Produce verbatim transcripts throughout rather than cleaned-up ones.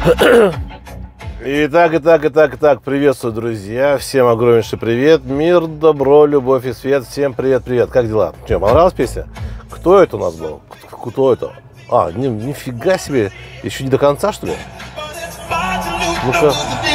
Итак, итак, итак, итак, приветствую, друзья. Всем огромнейший привет. Мир, добро, любовь и свет. Всем привет, привет. Как дела? Что, понравилась песня? Кто это у нас был? Кто это? А, ни, нифига себе. Еще не до конца, что ли? Ну-ка.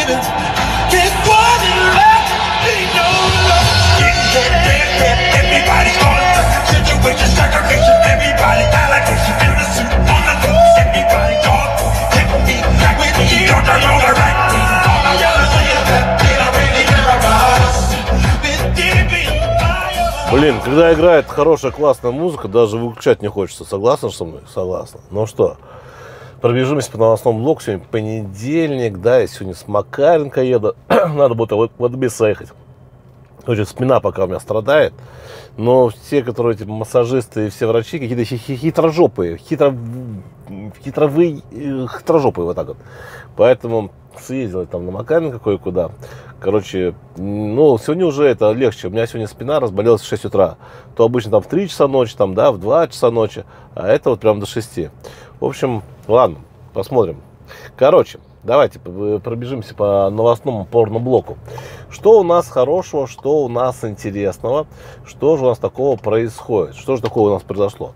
Блин, когда играет хорошая, классная музыка, даже выключать не хочется. Согласна со мной? Согласна. Ну что, пробежимся по новостному блоку. Сегодня понедельник, да, я сегодня с Макаренко еду. Надо будет в Адбис заехать. Короче, спина пока у меня страдает. Но все, которые эти массажисты и все врачи, какие-то хитрожопые, хитро, хитровые, хитрожопые вот так вот. Поэтому съездил там на Макаренко кое-куда. Короче, ну, сегодня уже это легче. У меня сегодня спина разболелась в шесть утра. То обычно там в три часа ночи, там, да, в два часа ночи. А это вот прям до шести. В общем, ладно, посмотрим. Короче, давайте пробежимся по новостному порноблоку. Что у нас хорошего, что у нас интересного, что же у нас такого происходит, что же такого у нас произошло.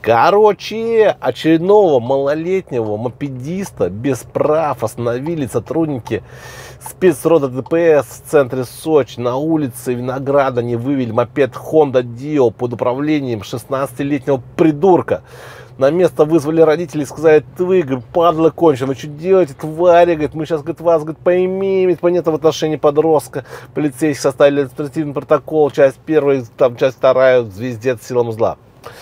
Короче, очередного малолетнего мопедиста без прав остановили сотрудники спецрота ДПС в центре Сочи. На улице Винограда они вывели мопед Honda Dio под управлением шестнадцатилетнего придурка. На место вызвали родителей и сказали: вы, говорит, падла конченая, вы что делаете, твари, говорит, мы сейчас, говорит, вас, говорит, поимеем, понятно, в отношении подростка. Полицейские составили административный протокол, часть первая, там, часть вторая, звездец силам зла.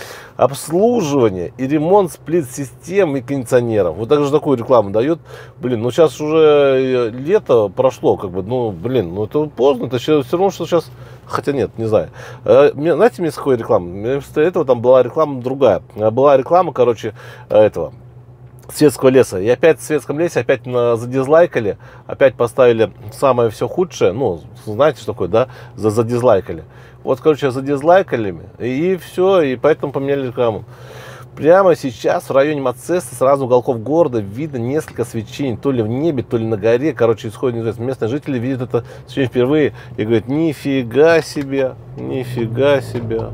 Обслуживание и ремонт сплит-систем и кондиционеров. Вот так же такую рекламу дают. Блин, ну сейчас уже лето прошло, как бы, ну, блин, ну это поздно, это все равно, что сейчас, хотя нет, не знаю. Знаете, мне с какой рекламы? Вместо этого там была реклама другая. Была реклама, короче, этого светского леса. И опять в светском лесе опять задизлайкали, опять поставили самое все худшее. Ну, знаете, что такое, да? Задизлайкали. Вот, короче, задизлайкали, и все, и поэтому поменяли рекламу. Прямо сейчас в районе Мацеста с разных уголков города видно несколько свечений, то ли в небе, то ли на горе. Короче, исходит неизвестно. Местные жители видят это свечение впервые и говорят: нифига себе, нифига себе.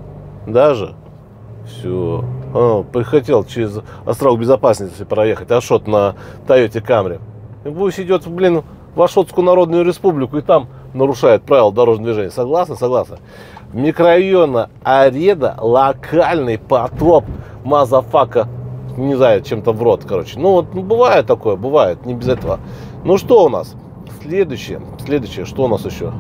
Даже все. А, хотел через островок безопасности проехать, Ашот на Тойоте Камри. И пусть идет, блин, в Ашотскую Народную Республику и там нарушает правила дорожного движения. Согласны? Согласны. Микрорайона Ареда локальный потоп мазафака, не знаю, чем-то в рот, короче. Ну вот, ну, бывает такое, бывает, не без этого. Ну что у нас? Следующее, следующее, что у нас еще?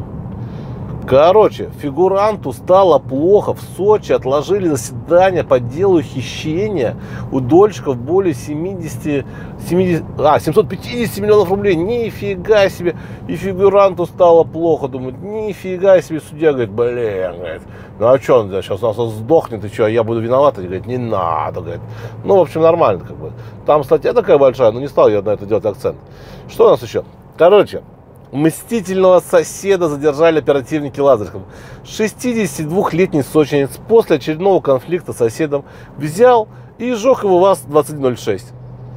Короче, фигуранту стало плохо. В Сочи отложили заседание по делу хищения у дольщиков более семидесяти, семидесяти, а, семисот пятидесяти миллионов рублей. Нифига себе. И фигуранту стало плохо. Думают, нифига себе. Судья говорит: блин, говорит, ну а что он сейчас у нас сдохнет, и что, я буду виноват? И говорит: не надо, говорит. Ну, в общем, нормально, как бы. Там статья такая большая, но не стал я на это делать акцент. Что у нас еще? Короче, мстительного соседа задержали оперативники Лазаревском. шестидесятидвухлетний сочинец после очередного конфликта с соседом взял и сжег его ВАЗ двадцать ноль шесть.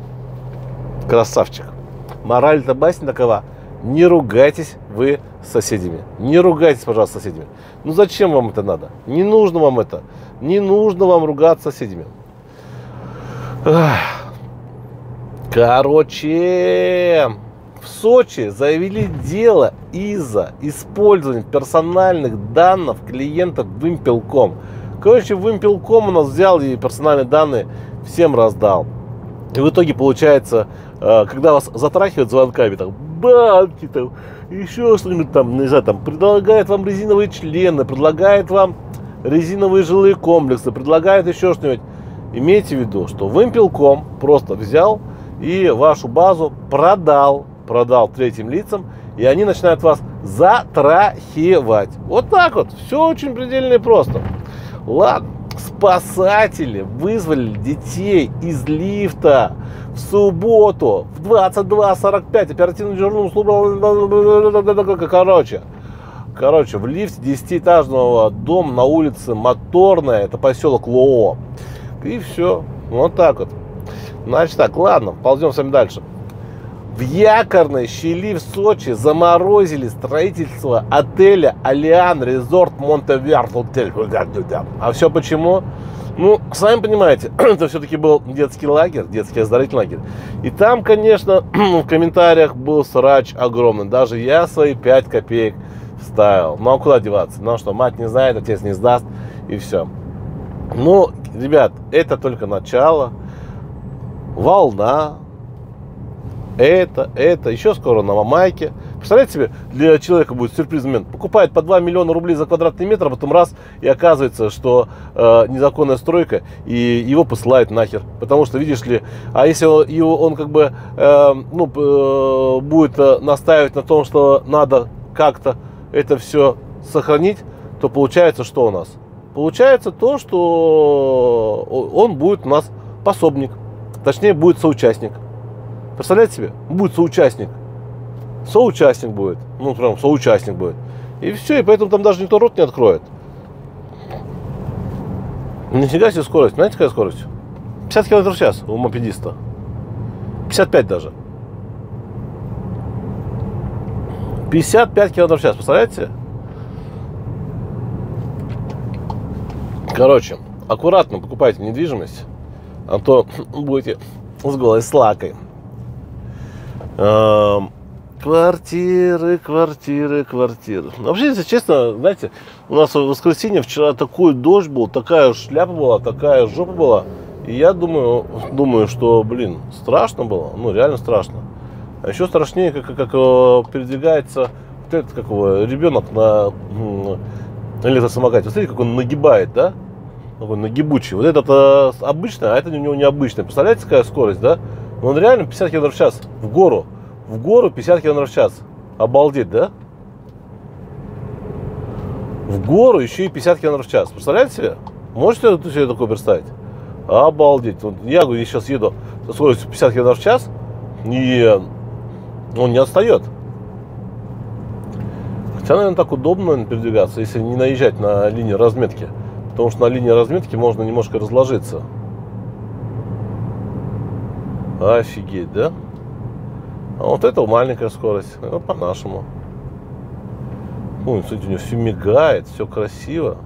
Красавчик. Мораль-то басни такова: не ругайтесь вы с соседями. Не ругайтесь, пожалуйста, с соседями. Ну зачем вам это надо? Не нужно вам это. Не нужно вам ругаться с соседями. Короче, в Сочи завели дело из-за использования персональных данных клиентов Вимпелком. Короче, Вимпелком у нас взял и персональные данные всем раздал. И в итоге получается, когда вас затрахивают звонками, там, банки, там, еще что-нибудь там, не знаю, там, предлагает вам резиновые члены, предлагает вам резиновые жилые комплексы, предлагает еще что-нибудь. Имейте в виду, что Вимпелком просто взял и вашу базу продал. продал третьим лицам, и они начинают вас затрахивать. Вот так вот. Все очень предельно и просто. Ладно. Спасатели вызвали детей из лифта в субботу в двадцать два сорок пять. Оперативный дежурный служба. Короче. Короче, в лифте десятиэтажного дома на улице Моторная, это поселок Лоо. И все. Вот так вот. Значит так, ладно, ползем с вами дальше. В якорной щели в Сочи заморозили строительство отеля Алиан Резорт Монтеверд Отель. А все почему? Ну, сами понимаете, это все-таки был детский лагерь, детский оздоровительный лагерь. И там, конечно, в комментариях был срач огромный. Даже я свои пять копеек вставил. Ну, а куда деваться? Ну, что, мать не знает, отец не сдаст, и все. Ну, ребят, это только начало. Волна. Это, это, еще скоро на Мамайке. Представляете себе, для человека будет сюрпризный момент. Покупает по два миллиона рублей за квадратный метр, а потом раз, и оказывается, что э, незаконная стройка, и его посылают нахер. Потому что, видишь ли, а если он, его, он как бы э, ну, э, будет э, настаивать на том, что надо как-то это все сохранить, то получается, что у нас? Получается то, что он будет у нас пособник. Точнее, будет соучастник. Представляете себе? Будет соучастник. Соучастник будет. Ну, прям соучастник будет. И все, и поэтому там даже никто рот не откроет. Нифига себе скорость. Знаете, какая скорость? пятьдесят километров в час у мопедиста. пятьдесят пять даже. пятьдесят пять километров в час. Представляете? Короче, аккуратно покупайте недвижимость, а то будете с голой слакой. Квартиры, квартиры, квартиры. Вообще, если честно, знаете, у нас в воскресенье вчера такой дождь был, такая шляпа была, такая жопа была. И я думаю, думаю, что, блин, страшно было, ну реально страшно. А еще страшнее, как, как, как передвигается вот этот, как его, ребенок на электросамокате. Смотрите, как он нагибает, да? Такой нагибучий. Вот этот а, обычный, а это у него необычный. Представляете, какая скорость, да? Он реально пятьдесят километров в час в гору. В гору пятьдесят километров в час. Обалдеть, да? В гору еще и пятьдесят километров в час. Представляете себе? Можете себе такое представить? Обалдеть. Вот я говорю, я сейчас еду со скоростью пятьдесят километров в час, и он не отстает. Хотя, наверное, так удобно наверное, передвигаться, если не наезжать на линию разметки. Потому что на линии разметки можно немножко разложиться. Офигеть, да? А вот это маленькая скорость. Это по-нашему. Ой, смотрите, у него все мигает, все красиво.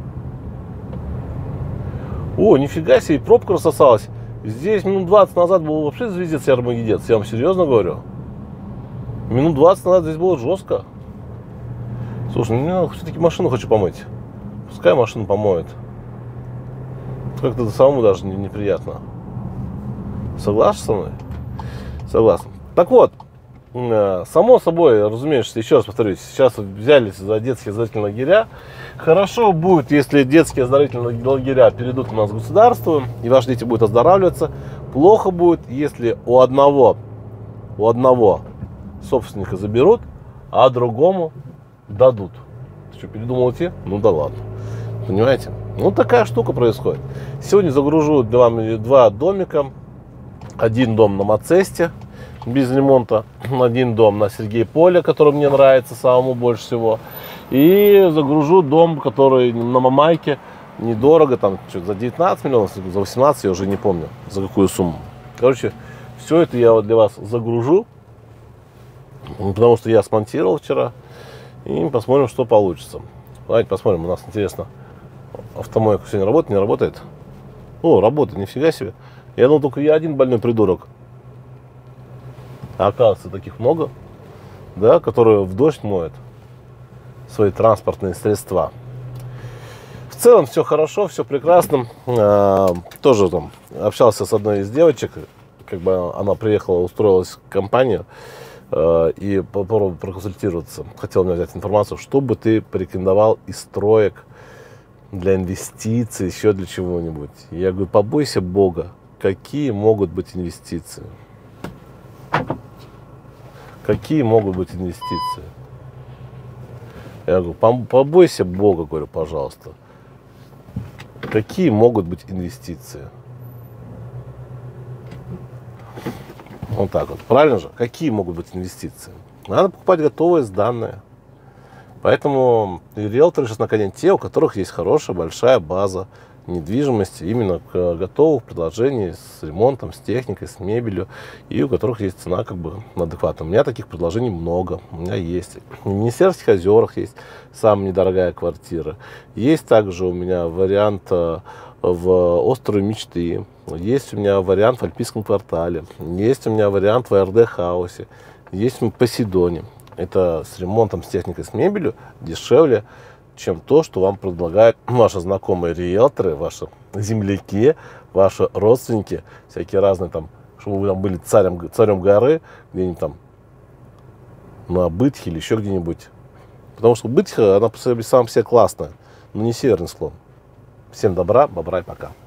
О, нифига себе, пробка рассосалась. Здесь минут двадцать назад был вообще звездец Армагеддец. Я вам серьезно говорю. Минут двадцать назад здесь было жестко. Слушай, ну, все-таки машину хочу помыть. Пускай машину помоет. Как-то самому даже неприятно. Согласен со мной? Согласен. Так вот, само собой, разумеется, еще раз повторюсь, сейчас взялись за детские оздоровительные лагеря. Хорошо будет, если детские оздоровительные лагеря перейдут у нас к государству, и ваши дети будут оздоравливаться. Плохо будет, если у одного, у одного собственника заберут, а другому дадут. Ты что, передумал идти? Ну да ладно. Понимаете? Ну такая штука происходит. Сегодня загружу для вам два домика. Один дом на Мацесте, без ремонта. Один дом на Сергей-Поле, который мне нравится самому больше всего. И загружу дом, который на Мамайке, недорого, там что-то за девятнадцать миллионов, за восемнадцать, я уже не помню, за какую сумму. Короче, все это я вот для вас загружу, потому что я смонтировал вчера. И посмотрим, что получится. Давайте посмотрим, у нас интересно, автомойка сегодня работает, не работает? О, работает, нифига себе. Я думал, только я один больной придурок. А оказывается, таких много, да, которые в дождь моют свои транспортные средства. В целом все хорошо, все прекрасно. А, тоже там общался с одной из девочек, как бы она приехала, устроилась в компанию а, и попробовал проконсультироваться. Хотел мне взять информацию, что бы ты порекомендовал из строек для инвестиций, еще для чего-нибудь. Я говорю, побойся Бога. Какие могут быть инвестиции? Какие могут быть инвестиции? Я говорю, побойся Бога, говорю, пожалуйста. Какие могут быть инвестиции? Вот так вот. Правильно же? Какие могут быть инвестиции? Надо покупать готовые сданные. Поэтому риэлторы сейчас на коне те, у которых есть хорошая большая база недвижимости, именно к готовых предложений с ремонтом, с техникой, с мебелью, и у которых есть цена как бы адекватная. У меня таких предложений много, у меня есть. В Министерских озерах есть самая недорогая квартира. Есть также у меня вариант в острове Мечты, есть у меня вариант в Альпийском квартале, есть у меня вариант в АРД Хаусе, есть в Посейдоне. Это с ремонтом, с техникой, с мебелью дешевле, чем то, что вам предлагают ваши знакомые риэлторы, ваши земляки, ваши родственники, всякие разные там, чтобы вы там были царем, царем горы, где-нибудь там на Бытхе или еще где-нибудь. Потому что Бытха, она по себе сама по себе классная, но не северный склон. Всем добра, бобра и пока.